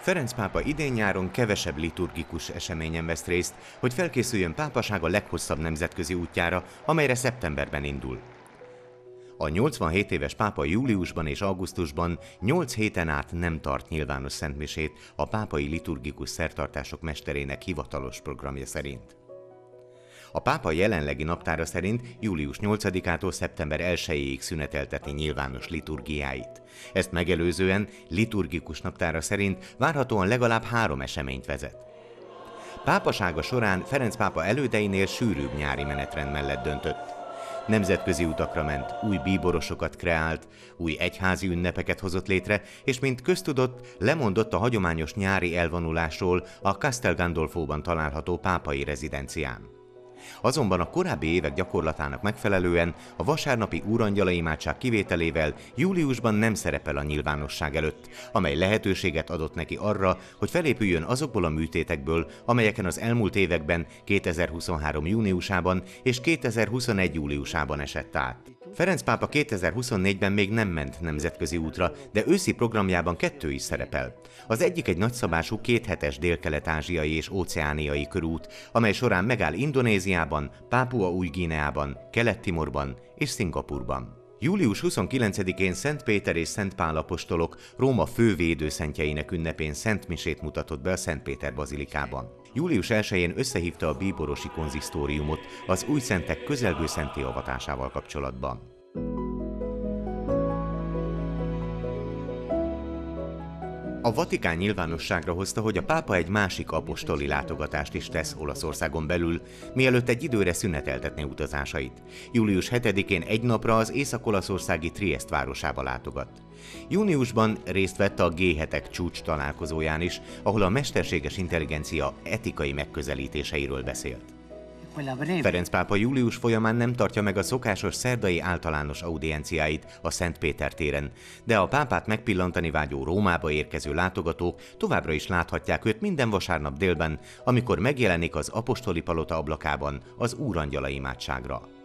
Ferenc pápa idén-nyáron kevesebb liturgikus eseményen vesz részt, hogy felkészüljön pápasága leghosszabb nemzetközi útjára, amelyre szeptemberben indul. A 87 éves pápa júliusban és augusztusban 8 héten át nem tart nyilvános szentmisét a pápai liturgikus szertartások mesterének hivatalos programja szerint. A pápa jelenlegi naptára szerint július 8-ától szeptember 1-ig szünetelteti nyilvános liturgiáit. Ezt megelőzően liturgikus naptára szerint várhatóan legalább 3 eseményt vezet. Pápasága során Ferenc pápa elődeinél sűrűbb nyári menetrend mellett döntött. Nemzetközi utakra ment, új bíborosokat kreált, új egyházi ünnepeket hozott létre, és mint köztudott, lemondott a hagyományos nyári elvonulásról a Castel Gandolfóban található pápai rezidencián. Azonban a korábbi évek gyakorlatának megfelelően a vasárnapi úrangyala imádság kivételével júliusban nem szerepel a nyilvánosság előtt, amely lehetőséget adott neki arra, hogy felépüljön azokból a műtétekből, amelyeken az elmúlt években 2023. júniusában és 2021. júliusában esett át. Ferenc pápa 2024-ben még nem ment nemzetközi útra, de őszi programjában 2 is szerepel. Az egyik egy nagyszabású 2 hetes délkelet-ázsiai és óceániai körút, amely során megáll Indonéziában, Pápua Új-Guineában, Kelet-Timorban és Szingapurban. Július 29-én Szent Péter és Szent Pál apostolok Róma fő védőszentjeinek ünnepén szentmisét mutatott be a Szent Péter bazilikában. Július 1-én összehívta a bíborosi konzisztóriumot az új szentek közelgő szenttéavatásával kapcsolatban. A Vatikán nyilvánosságra hozta, hogy a pápa egy másik apostoli látogatást is tesz Olaszországon belül, mielőtt egy időre szüneteltetné utazásait. Július 7-én egy napra az észak-olaszországi Triest városába látogat. Júniusban részt vett a G7-ek csúcs találkozóján is, ahol a mesterséges intelligencia etikai megközelítéseiről beszélt. Ferenc pápa július folyamán nem tartja meg a szokásos szerdai általános audienciáit a Szent Péter téren, de a pápát megpillantani vágyó Rómába érkező látogatók továbbra is láthatják őt minden vasárnap délben, amikor megjelenik az apostoli palota ablakában az úrangyala imádságra.